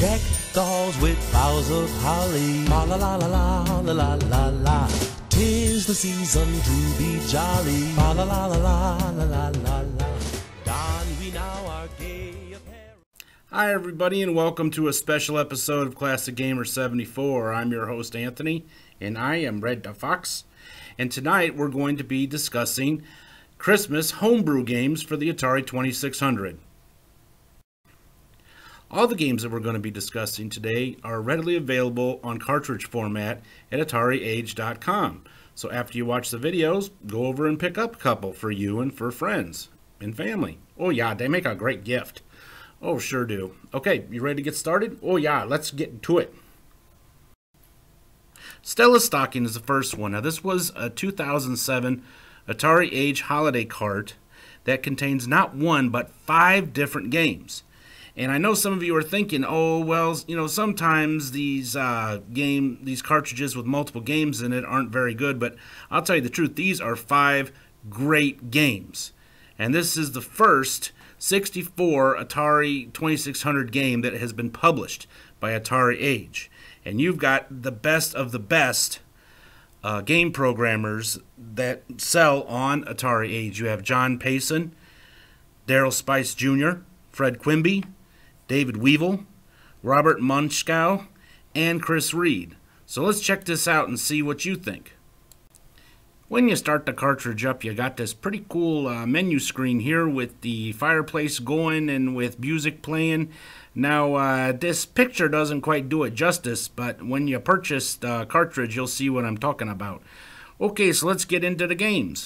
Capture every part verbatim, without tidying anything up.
Deck the halls with boughs of holly. La la la la la la la la la. 'Tis the season to be jolly. La la la la la la la la la. Don we now our gay apparel. Hi everybody, and welcome to a special episode of Classic Gamer seventy-four. I'm your host Anthony, and I am Red the Fox. And tonight we're going to be discussing Christmas homebrew games for the Atari twenty-six hundred. All the games that we're going to be discussing today are readily available on cartridge format at Atariage dot com. So after you watch the videos, go over and pick up a couple for you and for friends and family. Oh yeah, they make a great gift. Oh, sure do. Okay, you ready to get started? Oh yeah, let's get to it. Stella Stocking is the first one. Now this was a two thousand seven Atariage holiday cart that contains not one but five different games. And I know some of you are thinking, oh, well, you know, sometimes these uh, game, these cartridges with multiple games in it aren't very good, but I'll tell you the truth, these are five great games. And this is the first sixty-four Atari twenty-six hundred game that has been published by Atariage. And you've got the best of the best uh, game programmers that sell on Atariage. You have John Payson, Daryl Spice Junior, Fred Quimby, David Weevil, Robert Munchkow, and Chris Reed. So let's check this out and see what you think. When you start the cartridge up, you got this pretty cool uh, menu screen here with the fireplace going and with music playing. Now, uh, this picture doesn't quite do it justice, but when you purchase the cartridge, you'll see what I'm talking about. Okay, so let's get into the games.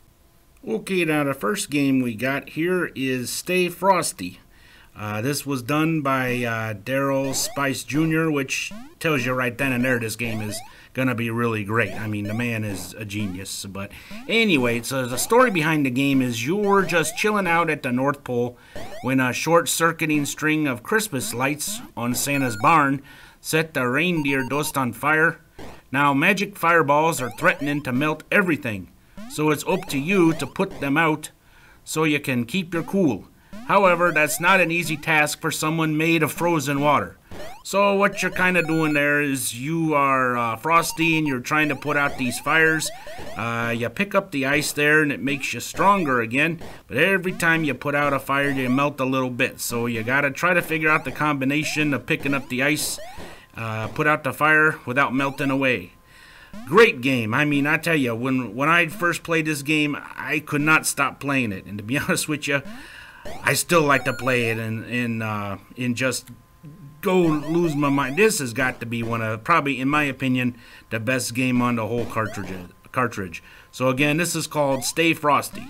Okay, now the first game we got here is Stay Frosty. Uh, this was done by uh, Daryl Spice Junior, which tells you right then and there this game is going to be really great. I mean, the man is a genius. But anyway, so the story behind the game is you're just chilling out at the North Pole when a short-circuiting string of Christmas lights on Santa's barn set the reindeer dust on fire. Now, magic fireballs are threatening to melt everything, so it's up to you to put them out so you can keep your cool. However, that's not an easy task for someone made of frozen water. So what you're kind of doing there is you are uh, Frosty and you're trying to put out these fires. Uh, you pick up the ice there and it makes you stronger again. But every time you put out a fire, you melt a little bit. So you got to try to figure out the combination of picking up the ice, uh, put out the fire without melting away. Great game. I mean, I tell you, when, when I first played this game, I could not stop playing it. And to be honest with you, I still like to play it and, and, uh, and just go lose my mind. This has got to be one of, probably, in my opinion, the best game on the whole cartridge. cartridge. So again, this is called Stay Frosty.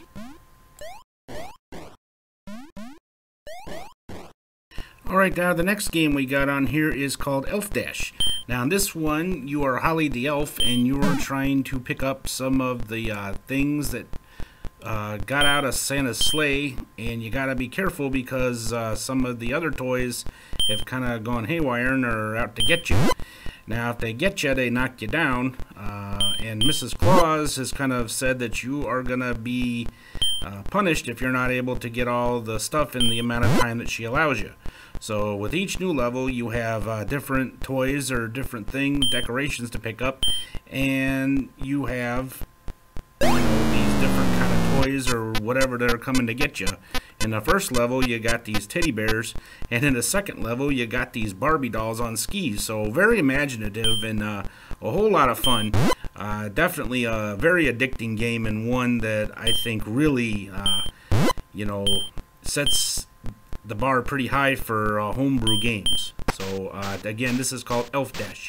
Alright, now the next game we got on here is called Elf Dash. Now in this one, you are Holly the Elf, and you are trying to pick up some of the uh, things that Uh, got out of Santa's sleigh, and you gotta be careful because uh, some of the other toys have kind of gone haywire and are out to get you. Now if they get you, they knock you down, uh, and Missus Claus has kind of said that you are gonna be uh, punished if you're not able to get all the stuff in the amount of time that she allows you. So with each new level you have uh, different toys or different things, decorations to pick up, and you have, you know, these different kind of toys or whatever that are coming to get you. In the first level you got these teddy bears, and in the second level you got these Barbie dolls on skis. So very imaginative and uh, a whole lot of fun. Uh, definitely a very addicting game, and one that I think really uh, you know, sets the bar pretty high for uh, homebrew games. So uh, again, this is called Elf Dash.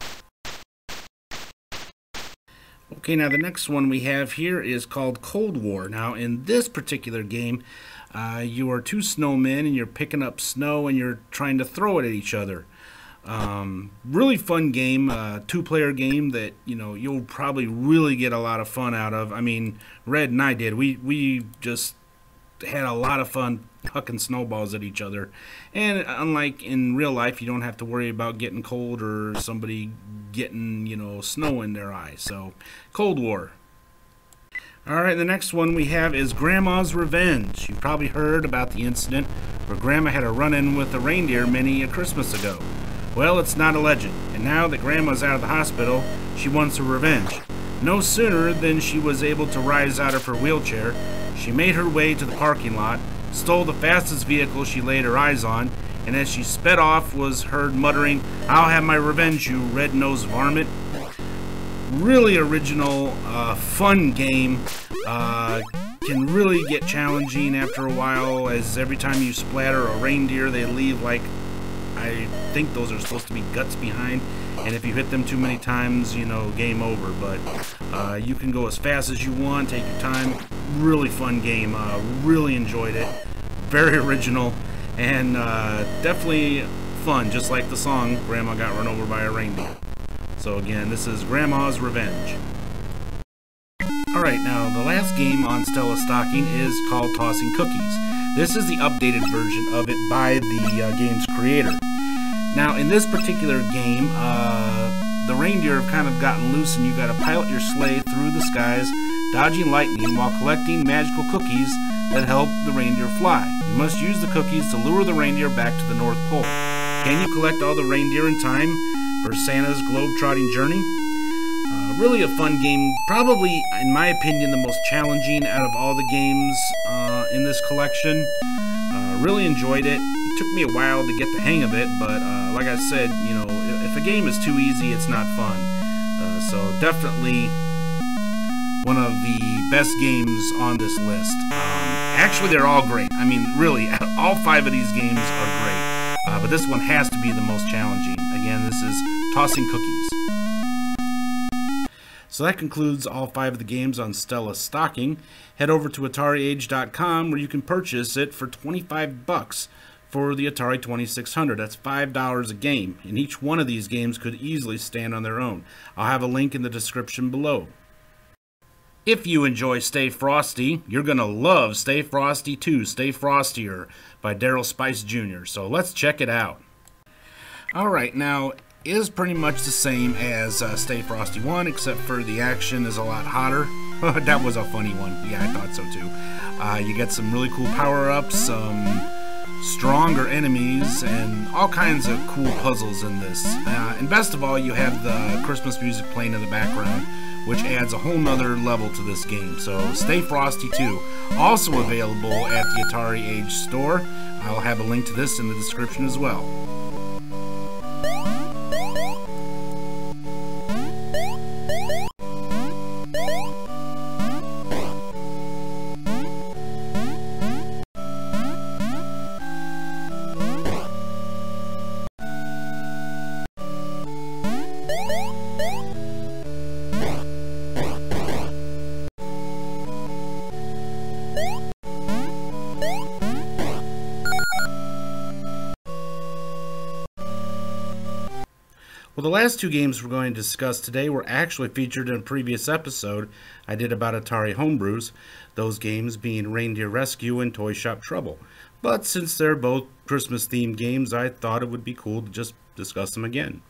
Okay, now the next one we have here is called Cold War. Now in this particular game, uh, you are two snowmen and you're picking up snow and you're trying to throw it at each other. Um, really fun game, uh, two-player game that, you know, you'll probably really get a lot of fun out of. I mean, Red and I did. We, we just had a lot of fun hucking snowballs at each other. And unlike in real life, you don't have to worry about getting cold or somebody getting, you know, snow in their eyes. So, Cold War. Alright, the next one we have is Grandma's Revenge. You've probably heard about the incident where Grandma had a run-in with a reindeer many a Christmas ago. Well, it's not a legend, and now that Grandma's out of the hospital, she wants her revenge. No sooner than she was able to rise out of her wheelchair, she made her way to the parking lot, stole the fastest vehicle she laid her eyes on, and as she sped off was heard muttering, "I'll have my revenge, you red-nosed varmint." Really original, uh, fun game. Uh, can really get challenging after a while, as every time you splatter a reindeer, they leave, like, I think those are supposed to be guts behind, and if you hit them too many times, you know, game over. But uh, you can go as fast as you want, take your time. Really fun game. Uh, really enjoyed it. Very original, and uh, definitely fun, just like the song, Grandma Got Run Over by a Reindeer. So again, this is Grandma's Revenge. Alright, now the last game on Stella's stocking is called Tossing Cookies. This is the updated version of it by the uh, game's creator. Now, in this particular game, uh, the reindeer have kind of gotten loose, and you got to pilot your sleigh through the skies, dodging lightning while collecting magical cookies that help the reindeer fly. You must use the cookies to lure the reindeer back to the North Pole. Can you collect all the reindeer in time for Santa's globe-trotting journey? Uh, really a fun game, probably, in my opinion, the most challenging out of all the games uh, in this collection. Uh, really enjoyed it. It took me a while to get the hang of it, but uh, like I said, you know, if, if a game is too easy, it's not fun. Uh, so definitely one of the best games on this list. Um, actually, they're all great. I mean, really, all five of these games are great. Uh, but this one has to be the most challenging. Again, this is Tossing Cookies. So that concludes all five of the games on Stella's stocking. Head over to Atariage dot com where you can purchase it for twenty-five bucks for the Atari twenty-six hundred. That's five dollars a game, and each one of these games could easily stand on their own. I'll have a link in the description below. If you enjoy Stay Frosty, you're going to love Stay Frosty two, Stay Frostier by Daryl Spice Junior So let's check it out. Alright, now, it is pretty much the same as uh, Stay Frosty one, except for the action is a lot hotter. That was a funny one. Yeah, I thought so too. Uh, you get some really cool power-ups, some stronger enemies, and all kinds of cool puzzles in this. Uh, and best of all, you have the Christmas music playing in the background, which adds a whole nother level to this game. So Stay Frosty two, also available at the Atari-Age store. I'll have a link to this in the description as well. Well, the last two games we're going to discuss today were actually featured in a previous episode I did about Atari Homebrews, those games being Reindeer Rescue and Toyshop Trouble. But since they're both Christmas-themed games, I thought it would be cool to just discuss them again.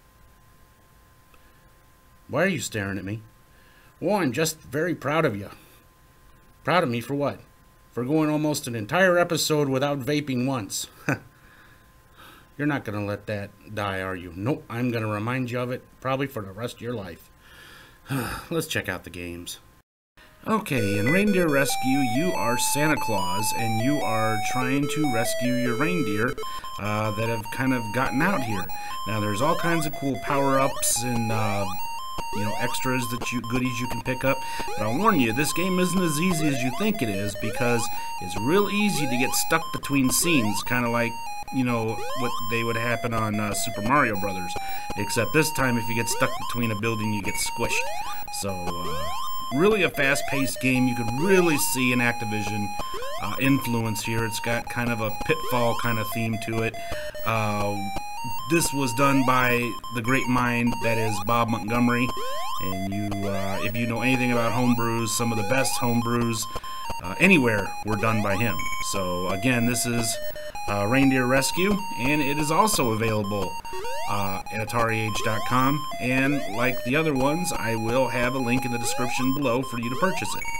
Why are you staring at me? Well, I'm just very proud of you. Proud of me for what? For going almost an entire episode without vaping once. You're not going to let that die, are you? Nope, I'm going to remind you of it, probably for the rest of your life. Let's check out the games. Okay, in Reindeer Rescue, you are Santa Claus, and you are trying to rescue your reindeer uh, that have kind of gotten out here. Now, there's all kinds of cool power-ups and uh, you know, extras that you goodies you can pick up. But I'll warn you, this game isn't as easy as you think it is, because it's real easy to get stuck between scenes, kind of like, you know, what they would happen on uh, Super Mario Brothers. Except this time, if you get stuck between a building, you get squished. So, uh, really a fast-paced game. You could really see an Activision uh, influence here. It's got kind of a Pitfall kind of theme to it. Uh, this was done by the great mind that is Bob Montgomery. And you, uh, if you know anything about homebrews, some of the best homebrews uh, anywhere were done by him. So, again, this is Uh, Reindeer Rescue, and it is also available uh, at Atariage dot com, and like the other ones, I will have a link in the description below for you to purchase it.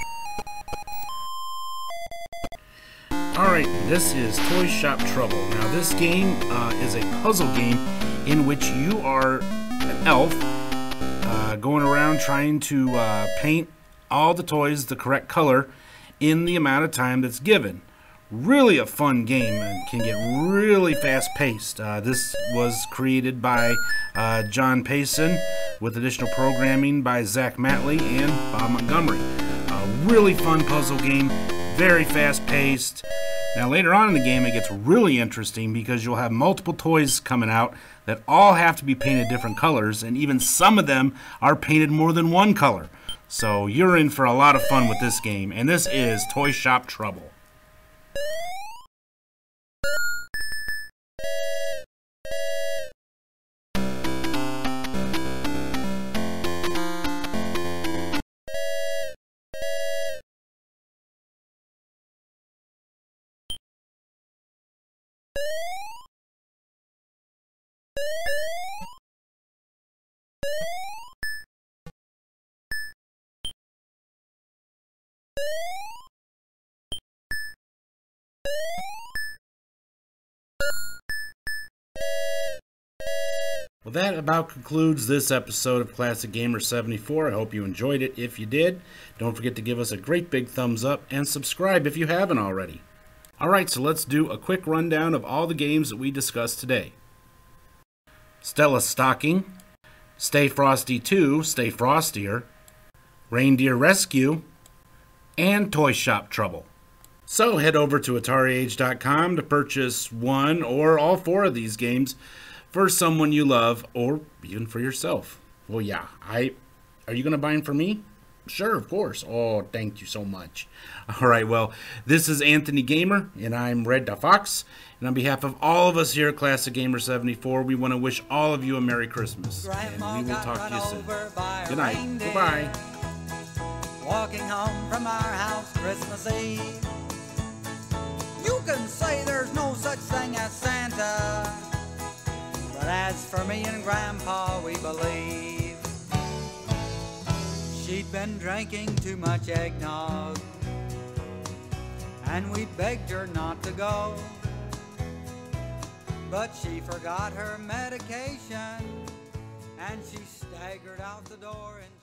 Alright, this is Toyshop Trouble. Now this game uh, is a puzzle game in which you are an elf uh, going around trying to uh, paint all the toys the correct color in the amount of time that's given. Really a fun game and can get really fast paced. Uh, this was created by uh, John Payson with additional programming by Zach Matley and Bob Montgomery. A really fun puzzle game, very fast paced. Now later on in the game it gets really interesting because you'll have multiple toys coming out that all have to be painted different colors, and even some of them are painted more than one color. So you're in for a lot of fun with this game, and this is Toyshop Trouble. Well, that about concludes this episode of Classic Gamer seventy-four. I hope you enjoyed it. If you did, don't forget to give us a great big thumbs up and subscribe if you haven't already. Alright, so let's do a quick rundown of all the games that we discussed today. Stella Stocking, Stay Frosty two, Stay Frostier, Reindeer Rescue, and Toyshop Trouble. So head over to Atariage dot com to purchase one or all four of these games for someone you love, or even for yourself. Well, yeah, I, are you going to buy them for me? Sure, of course. Oh, thank you so much. All right, well, this is Anthony Gamer, and I'm Red Da Fox. And on behalf of all of us here at Classic Gamer seventy-four, we want to wish all of you a Merry Christmas. Grandma, and we will talk to you soon. Good night. Reindeer, Bye-bye. walking home from our house Christmas Eve. You can say there's no such thing as Santa, but as for me and Grandpa, we believe. She'd been drinking too much eggnog, and we begged her not to go, but she forgot her medication, and she staggered out the door and